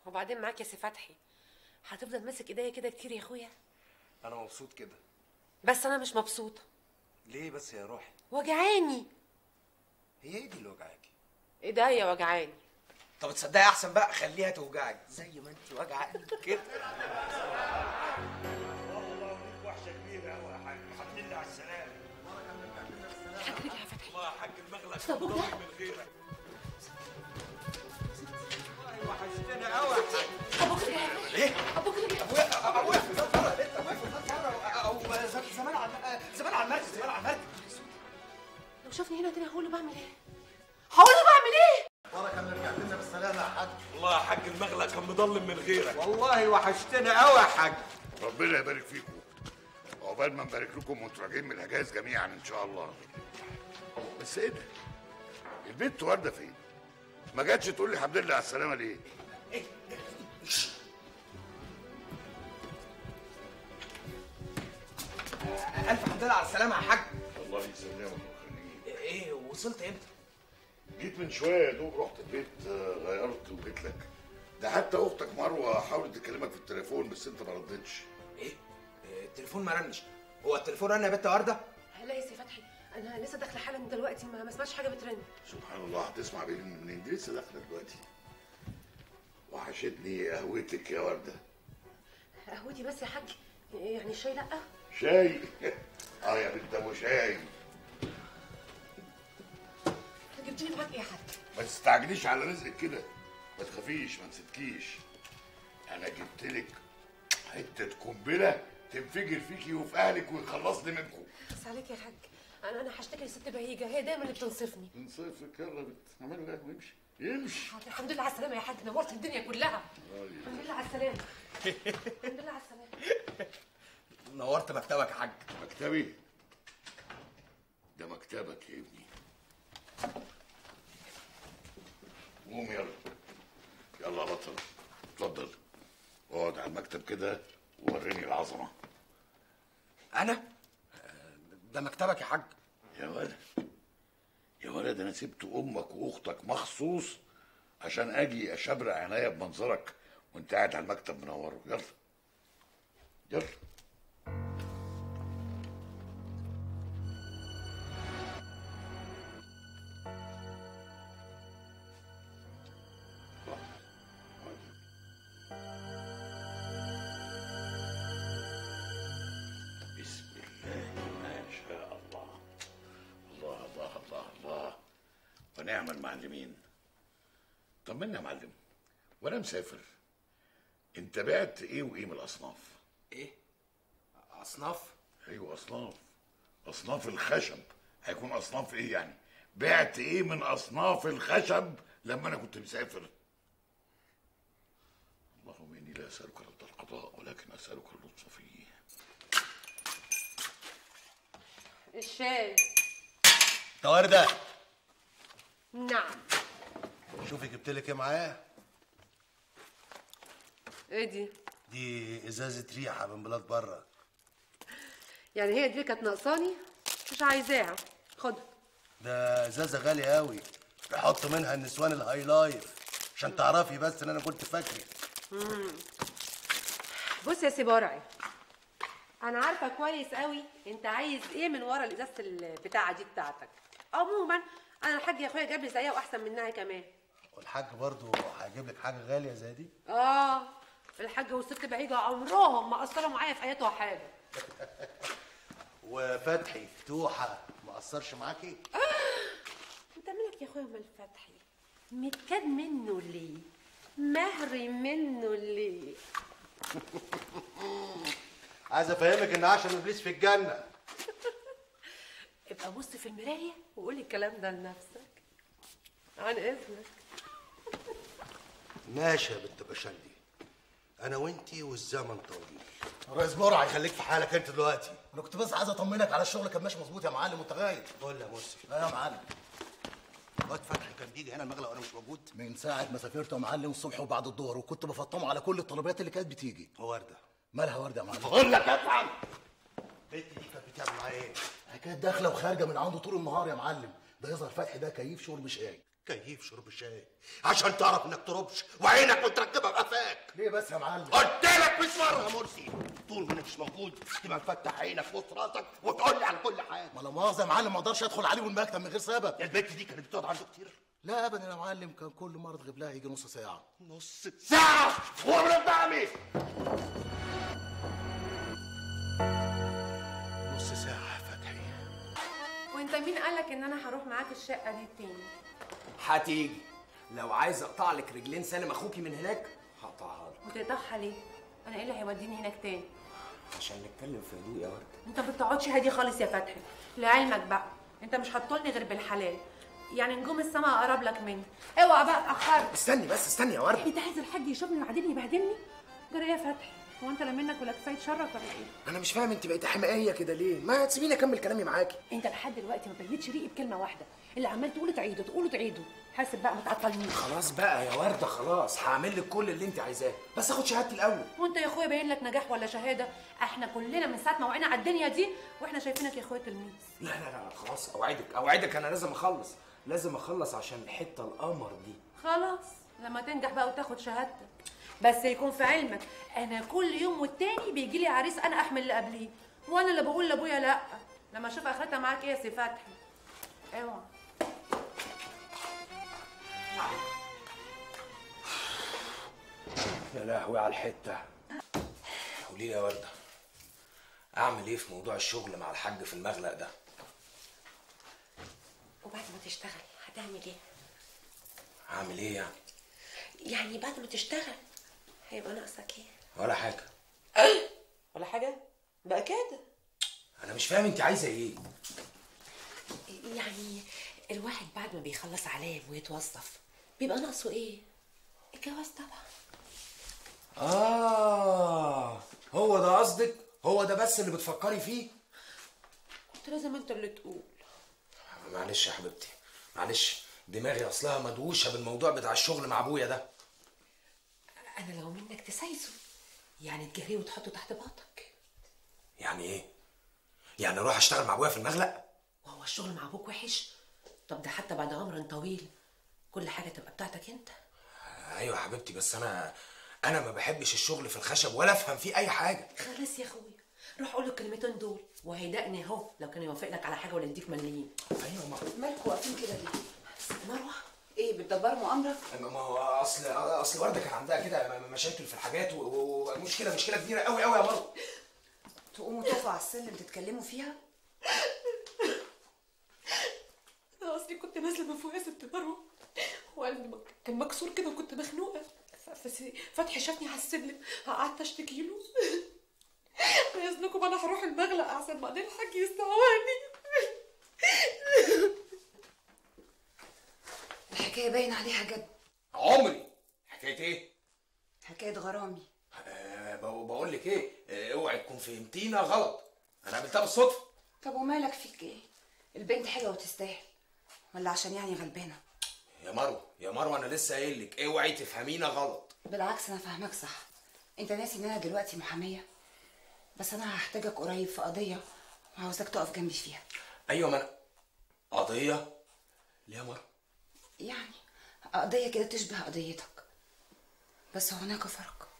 وبعدين معاك يا سي فتحي، هتفضل ماسك ايديا كده كتير يا اخويا؟ انا مبسوط كده. بس انا مش مبسوطه. ليه بس يا روحي؟ وجعاني. هي ايه دي اللي وجعاكي؟ ايديا وجعاني. طب تصدقي احسن بقى، خليها توجعك زي ما انت وجعاني كده. والله ليك وحشه كبيره قوي يا حاج، الحمد لله على السلامه. الحاج رجع يا فتحي. الله يا حاج المغلق أبوك ده؟ من غيرك. والله وحشتنا قوي يا حاج. ابوك رجع يا فتحي. ايه؟ ابوك رجع. ابويا في الزباله ابويا في الزباله او زمان على المركز زمان على المركز. لو شافني هنا تاني هقول له بعمل ايه؟ هقول له بعمل ايه؟ بركه اللي رجعت لنا بالسلامه يا حاج. والله يا حاج المغلق كان مضلم من غيرك. والله وحشتنا قوي يا حاج. ربنا يبارك فيكم، عقبال ما نبارك لكم وانتوا راجعين من الحجاز جميعا ان شاء الله. بس ايه ده؟ البنت ورده فين؟ ما جاتش تقول لي الحمد لله على السلامه ليه؟ الف حمد لله على السلامه يا حاج. الله يسلمك ويخليك. ايه وصلت امتى؟ جيت من شويه يا دوب رحت البيت، غيرت وجيت لك. ده حتى اختك مروه حاولت تكلمك في التليفون بس انت ما ردتش. ايه؟ التليفون ما رنش. هو التليفون رن يا بنت ورده؟ لا يا سي فتحي، انا لسه داخله حالا دلوقتي، ما سمعتش حاجه بترن. سبحان الله، هتسمع منين؟ دي لسه داخله دلوقتي. وحشتني قهوتك يا ورده. قهوتي بس يا حاج، يعني الشاي لا؟ شاي؟ يا بنت ابو شاي. جبت لي معاك ايه يا حاج؟ ما تستعجليش على رزقك كده، ما تخافيش، ما نسيتكيش. انا جبت لك حته قنبله تنفجر فيكي وفي اهلك ويخلصني منكم. بس عليك يا حاج، انا هشتكي لست بهيجه، هي دايما اللي بتنصفني. نصيفك يلا بنت، اعملوا ايه وامشي يمشي. الحمد لله على السلامه يا حاج، نورت الدنيا كلها. الحمد لله على السلامه. الحمد لله على السلامه. نورت مكتبك يا حاج. مكتبي؟ ده مكتبك يا ابني. قوم يلا. يلا يا بطل، اتفضل اقعد على المكتب كده ووريني العظمه. انا؟ ده مكتبك يا حاج. يا ولد يا ولد، انا سبت امك واختك مخصوص عشان اجي اشبرق عينيا بمنظرك وانت قاعد على المكتب منوره. يلا يلا. بسم الله ما شاء الله. الله الله الله الله ونعم المعلمين. طمنا يا معلم، وانا مسافر انت بعت ايه وايه من الاصناف؟ ايه؟ اصناف؟ ايوه اصناف، اصناف الخشب. هيكون اصناف ايه يعني؟ بعت ايه من اصناف الخشب لما انا كنت مسافر؟ اللهم اني لا اسالك رد القضاء ولكن اسالك اللطف فيه. الشاي. ده ورده. نعم. شوفي جبت لك ايه معايا؟ ايه دي؟ دي ازازه ريحه من بلاد بره. يعني هي دي كانت ناقصاني؟ مش عايزاها، خدها. ده ازازه غاليه قوي، بيحط منها النسوان الهاي لايف عشان تعرفي بس ان انا كنت فاكرك. بص يا سي برعي، انا عارفه كويس قوي انت عايز ايه من ورا الازازه البتاعه دي بتاعتك. عموما انا الحاج يا اخويا جاب لي زيها واحسن منها كمان. والحاج برضو هيجيب لك حاجه غاليه زي دي؟ الحاج والست بعيده عمرهم ما قصروا معايا في اياتها حاجه. وفتحي فتوحه ما قصرش معاكي؟ انت مالك يا اخويا ومال فتحي؟ متكاد منه ليه؟ مهري منه ليه؟ عايز افهمك ان عشان ابليس في الجنه. ابقى بص في المرايه وقولي الكلام ده لنفسك. عن اذنك. ماشي يا بنت بشندي، انا وانتي والزمن طويل. الرئيس برع هيخليك في حالك انت دلوقتي. انا كنت بس عايز اطمنك على الشغل كان ماشي مظبوط يا معلم وانت غايب. قول يا مرسي. لا يا معلم، الواد فتحي كان بيجي هنا المغلق وانا مش موجود من ساعه ما سافرت يا معلم الصبح وبعد الظهر، وكنت بفطمه على كل الطلبيات اللي كانت بتيجي. ورده مالها ورده يا معلم؟ بقول لك افهم. البنت دي كانت بتعمل معايا ايه؟ كانت داخله وخارجه من عنده طول النهار يا معلم. ده يظهر فتحي ده كيف شغل مش قايل. كيف شرب الشاي عشان تعرف انك تربش وعينك متركبه بقفاك. ليه بس يا معلم؟ قلت لك مش مره يا مرسي، طول ما انا مش موجود تبقى مفتح عينك في وسط راسك وتقول لي على كل حاجه. ما لا مؤاخذه يا معلم، ما اقدرش ادخل عليه المكتب من غير سبب. البنت دي كانت بتقعد عنده كتير؟ لا ابدا يا معلم، كان كل مره تغيب لها يجي نص ساعه. نص ساعه؟ هو من قدامي نص ساعه يا فتحي. وانت مين قالك ان انا هروح معاك الشقه دي تاني؟ هتيجي لو عايز اقطع لك رجلين سالم اخوكي من هناك هقطعها لك. وتقطعها ليه؟ انا ايه اللي هيوديني هناك تاني؟ عشان نتكلم في هدوء يا ورده. انت ما بتقعدش هادي خالص يا فتحي، لعلمك بقى انت مش هتطولني غير بالحلال، يعني نجوم السما اقرب لك مني. اوعى بقى اتاخرت. استني بس، استني يا ورده. انت عايز الحاج يشوفني وبعدين يبهدلني؟ جرى ايه يا فتحي؟ هو انت لا منك ولا كفايه شرك ولا ايه؟ انا مش فاهم انت بقيتي حمائيه كده ليه؟ ما تسيبيني اكمل كلامي معاكي. انت لحد دلوقتي ما بينتش ريقي بكلمه واحده، اللي عمال تقوله تعيده تقوله تعيده. حاسب بقى ما تعطلنيش. خلاص بقى يا ورده، خلاص هعمل لك كل اللي انت عايزاه، بس اخد شهادتي الاول. وانت يا اخويا باين لك نجاح ولا شهاده؟ احنا كلنا من ساعه ما وقعنا على الدنيا دي واحنا شايفينك يا اخويا تلميذ. لا لا لا خلاص، اوعدك انا لازم اخلص عشان الحته القمر دي. خلاص لما تنجح بقى وتاخد شهادتك، بس يكون في علمك انا كل يوم والتاني بيجي لي عريس انا احمل اللي قبليه، وانا اللي بقول لابويا لا لما اشوف اخرتها معاك ايه يا سي فتحي. اوعى. يا لهوي على الحته. قولي لي يا ورده، اعمل ايه في موضوع الشغل مع الحاج في المغلق ده؟ وبعد ما تشتغل هتعمل ايه؟ هعمل ايه يعني؟ يعني بعد ما تشتغل هيبقى ناقصك ايه؟ ولا حاجه. ولا حاجة؟ بقى كده. انا مش فاهم انت عايزه ايه؟ يعني الواحد بعد ما بيخلص علام ويتوظف بيبقى ناقصه ايه؟ الجواز طبعا. هو ده قصدك؟ هو ده بس اللي بتفكري فيه؟ انت لازم انت اللي تقول. معلش يا حبيبتي، معلش دماغي اصلها مدوشه بالموضوع بتاع الشغل مع ابويا ده. انا لو منك تسايسه، يعني تجريه وتحطه تحت باطك. يعني ايه؟ يعني اروح اشتغل مع ابويا في المغلق؟ وهو الشغل مع ابوك وحش؟ طب ده حتى بعد عمر طويل كل حاجه تبقى بتاعتك انت. ايوه يا حبيبتي، بس انا ما بحبش الشغل في الخشب ولا افهم فيه اي حاجه. خلاص يا اخويا، روح قول له الكلمتين دول وهيدقني اهو لو كان يوافق لك على حاجه ولا يديك مليين. ايوه مالكوا واقفين كده ليه؟ مروه ايه بتدبروا مؤامره؟ ما هو اصل ورده كان عندها كده مشاكل في الحاجات ومشكله كبيره قوي قوي يا مروه. تقوموا تقفوا على السلم تتكلموا فيها؟ انا اصلي كنت نازله من فوق يا ست مروه وقلبي كان مكسور كده وكنت مخنوقه، فتحي شافني على السلم قعدت اشتكي له. باذنكم انا هروح المغلق احسن بعدين الحاج يستعواني. الحكايه باين عليها جد. عمري. حكايه ايه؟ حكايه غرامي. بقول لك ايه، اوعي تكون فهمتينا غلط، انا قابلتها بالصدفه. طب ومالك فيك ايه؟ البنت حلوه وتستاهل، ولا عشان يعني غلبانه؟ يا مروه انا لسه قايل لك اوعي تفهمينا غلط. بالعكس انا فاهمك صح. انت ناسي ان انا دلوقتي محاميه، بس انا هحتاجك قريب في قضيه وعاوزاك تقف جنبي فيها. ايوه، ما انا قضيه ليه يا مروه؟ يعني قضيه كده تشبه قضيتك، بس هناك فرق.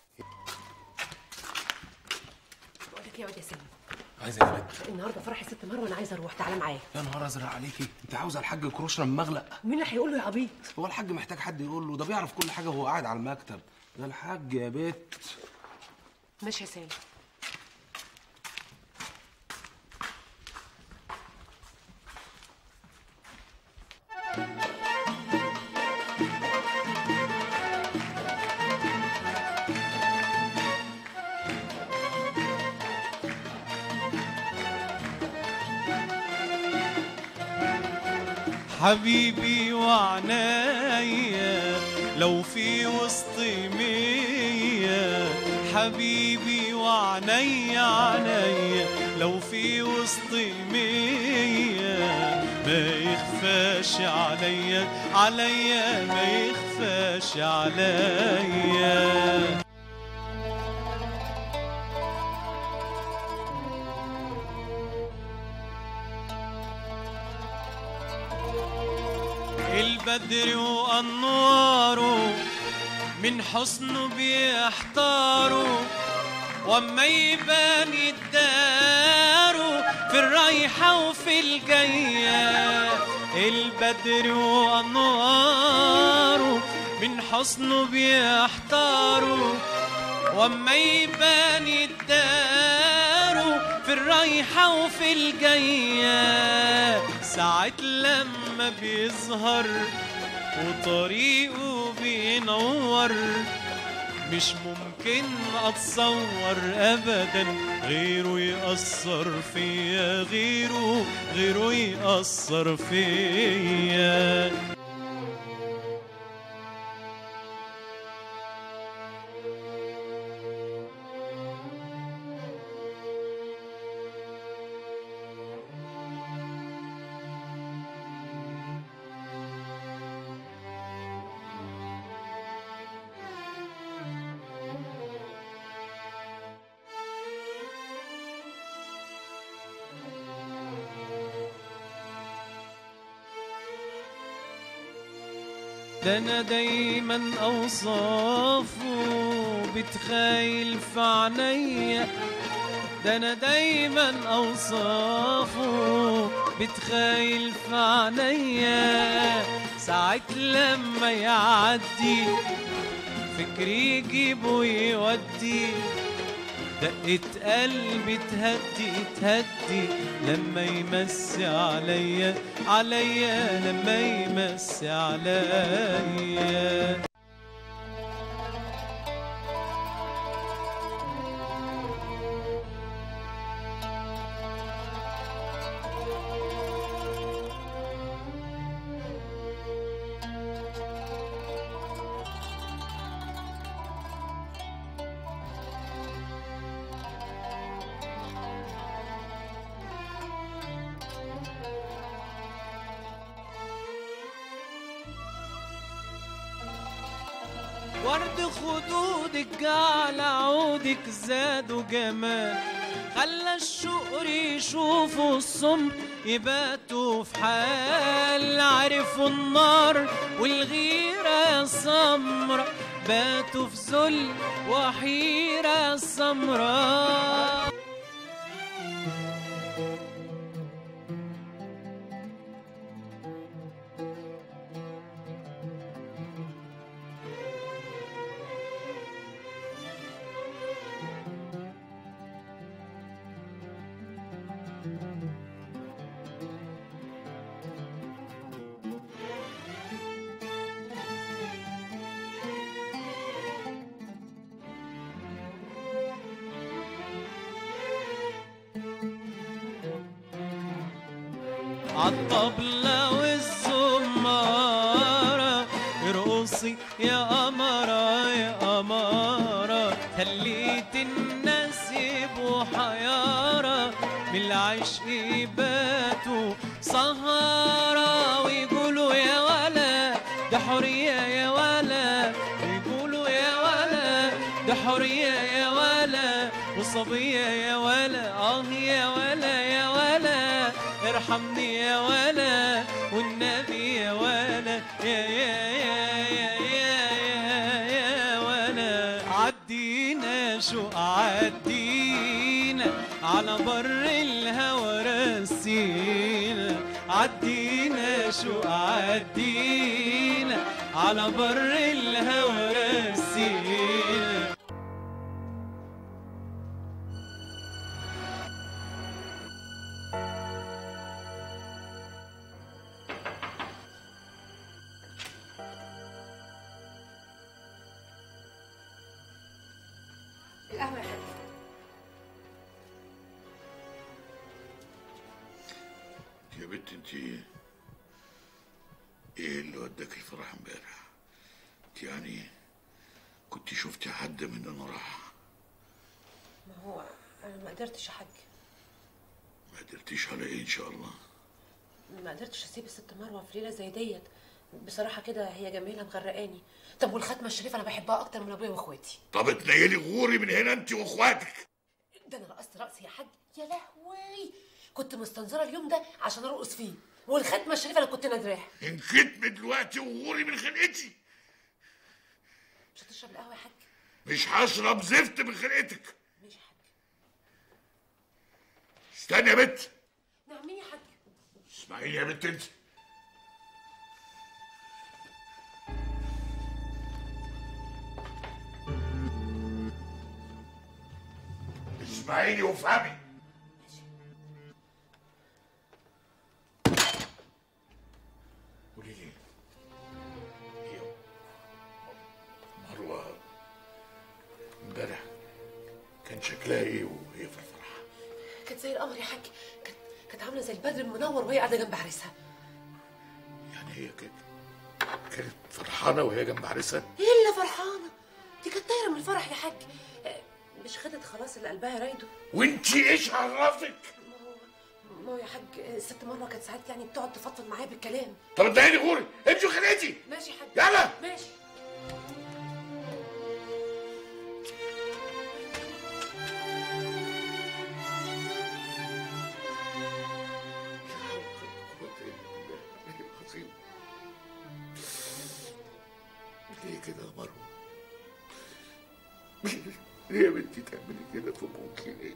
بقول لك ايه يا واد يا سامي، عايزه ايه يا بنت؟ النهارده فرح الست مروه انا عايزه اروح، تعالى معايا. يا نهار ازرق عليكي، انت عاوزه الحاج كروشنا من مغلق؟ مين اللي هيقول له يا عبيط؟ هو الحاج محتاج حد يقول له؟ ده بيعرف كل حاجه وهو قاعد على المكتب. ده الحاج يا بت. ماشي يا سامي. حبيبي وعنايا لو في وسطي مية، حبيبي وعنايا عنايا لو في وسطي مية، ما يخفاش عليا ما يخفاش عليا. البدر وأنواره من حسنه بيحتاروا، وأما يبان يداروا في الرايحة وفي الجاية. البدر وأنواره من حسنه بيحتاروا، وأما يبان يداروا في الرايحة وفي الجاية. ساعة لما بيظهر وطريقه بينور، مش ممكن اتصور ابدا غيره يأثر فيا، غيره يأثر فيا. ده أنا دايما أوصافه بتخايل في عينيا، ده أنا دايما أوصافه بتخايل في عينيا. ساعة لما يعدي فكري يجيبه ويودي، دقة قلبي تهدي لما يمسي عليا لما يمسي عليا. ورد خدودك جعل عودك زادوا جمال، خلى الشقر يشوفوا الصمت يباتوا في حال. عرفوا النار والغيرة السمرة، باتوا في ذل وحيرة سمراء. عالطبلة والزمارة ارقصي يا قمرة يا قمرة، خليت الناس يبقوا حيارة من العشق يباتوا سهرة، ويقولوا يا ولا ده حرية يا ولا، ويقولوا يا ولا ده حرية يا ولا، وصبية يا ولا يا ولا يا ولا، ارحمني يا ولا والنبي يا ولا يا ولا. عدينا شو عدينا على بر الهوى رسينا، عدينا شو عدينا على بر الهوى رسينا. القهوة يا حبيبي. يا بنت انت ايه اللي وداك الفرح امبارح؟ انت يعني كنت شفتي حد مننا راح؟ ما هو انا ما قدرتش يا حاج. ما قدرتيش على ايه ان شاء الله؟ ما قدرتش اسيب الست مروه في ليله زي ديت، بصراحه كده هي جميله مغرقاني. طب والختمه الشريفه انا بحبها اكتر من ابويا واخواتي. طب اتنيلي غوري من هنا انت واخواتك. ده انا رقصت رقص يا حاج، يا لهوي كنت مستنظره اليوم ده عشان ارقص فيه. والختمه الشريفه اللي كنت نادراها. انختم دلوقتي وغوري من خلقتي. مش هتشرب القهوه يا حاج؟ مش هشرب زفت من خلقتك. ماشي يا حاج. استني يا بنت. نعم مين يا حاج؟ اسمعيني يا بنت انت. اسمعيني وافهمي. قولي لي هي مروه امبارح كان شكلها ايه وهي في الفرح؟ كانت زي القمر يا حاج، كانت عامله زي البدر المنور وهي قاعده جنب عريسها. يعني هي كانت فرحانه وهي جنب عريسها؟ ايه اللي فرحانه؟ دي كانت طايره من الفرح يا حاج. مش خدت خلاص اللي قلبها رايده. وانتي ايش عرفك؟ ما هو يا حاج الست مروه كانت ساعات يعني بتقعد تفضفض معايا بالكلام. طب ادعيني غوري، امشي خليتي. ماشي يا حاج. يلا ماشي. ليه كده يا مروه؟ ليه يا بنتي تعملي كده في ابوكي ليه؟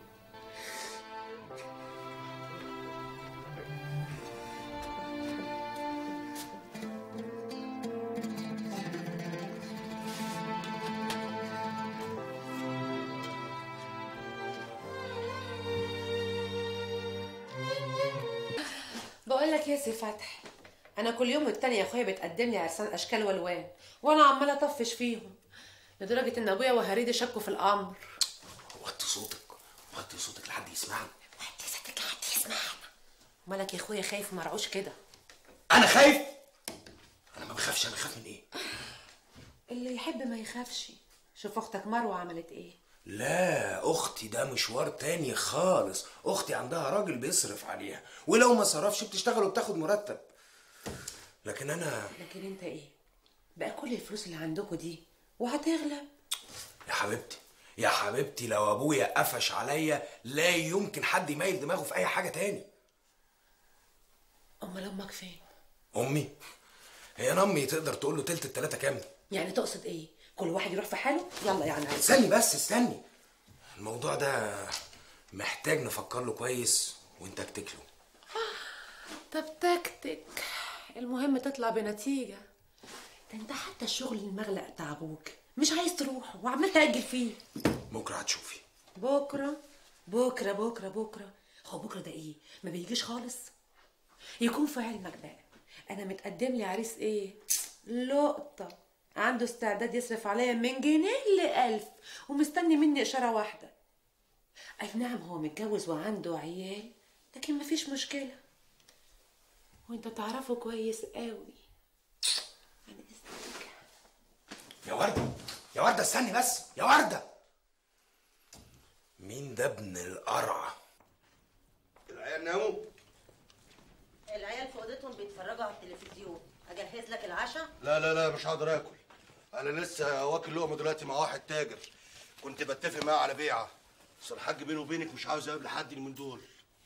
بقول لك يا سي فتحي، انا كل يوم والتاني يا اخويا بتقدم لي عرسان اشكال والوان وانا عماله اطفش فيهم لدرجه ان ابويا وهريدي شكوا في الامر. وطي صوتك لحد يسمعنا. وطي صوتك لحد يسمعنا. مالك يا اخويا خايف مرعوش كده؟ انا خايف؟ انا ما بخافش. انا خايف من ايه؟ اللي يحب ما يخافش. شوف اختك مروه عملت ايه. لا اختي ده مشوار تاني خالص. اختي عندها راجل بيصرف عليها، ولو ما صرفش بتشتغل وبتاخد مرتب. لكن انت ايه بقى؟ كل الفلوس اللي عندكوا دي وهتغلب. يا حبيبتي لو ابويا قفش عليا لا يمكن حد يميل دماغه في اي حاجه تاني. امال امك فين؟ امي؟ هي انا امي تقدر تقول له تلت التلاته كام؟ يعني تقصد ايه؟ كل واحد يروح في حاله؟ يلا يعني استني. الموضوع ده محتاج نفكر له كويس وانت اكتك له. طب تكتك، المهم تطلع بنتيجه. ده انت حتى الشغل المغلق بتاع ابوك مش عايز تروح وعمال تاجل فيه. بكره هتشوفي. بكره. هو بكره ده ايه؟ ما بيجيش خالص. يكون في علمك بقى انا متقدم لي عريس ايه؟ لقطه عنده استعداد يصرف عليا من جنيه ل1000 ومستني مني اشاره واحده. اي نعم هو متجوز وعنده عيال، لكن مفيش مشكله وانت تعرفه كويس قوي. انا اسمك يا ورده استني بس يا ورده. مين ده ابن القرعه؟ العيال ناموا؟ العيال في اوضتهم بيتفرجوا على التلفزيون. اجهز لك العشاء؟ لا مش هقدر اكل. انا لسه واكل لقمه دلوقتي مع واحد تاجر كنت بتفق معاه على بيعه، بس الحاج بيني وبينك مش عاوز اقابل حد من دول.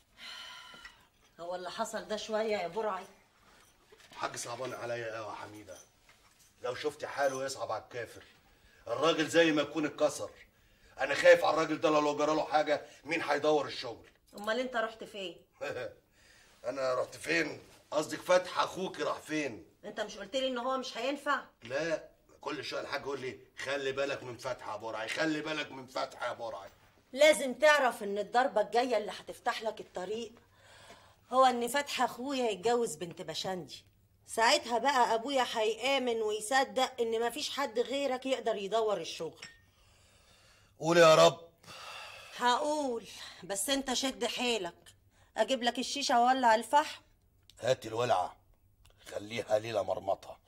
هو اللي حصل ده شويه يا برعي. الحاج صعبان عليا قوي يا حميده. لو شفت حاله يصعب على الكافر. الراجل زي ما يكون اتكسر. انا خايف على الراجل ده لو جرى له حاجه مين هيدور الشغل؟ امال انت رحت فين؟ انا رحت فين؟ قصدك فتحي اخوك راح فين؟ انت مش قلت لي ان هو مش هينفع؟ لا، كل شويه الحاج يقول لي خلي بالك من فتحي يا برعي، خلي بالك من فتحي يا برعي. لازم تعرف ان الضربه الجايه اللي هتفتح لك الطريق هو ان فتحي اخويا يتجوز بنت بشندي. ساعتها بقى ابويا هيامن ويصدق ان مفيش حد غيرك يقدر يدور الشغل. قول يا رب. هقول، بس انت شد حيلك. اجيب لك الشيشه واولع الفحم؟ هاتي الولعه، خليها ليله مرمطه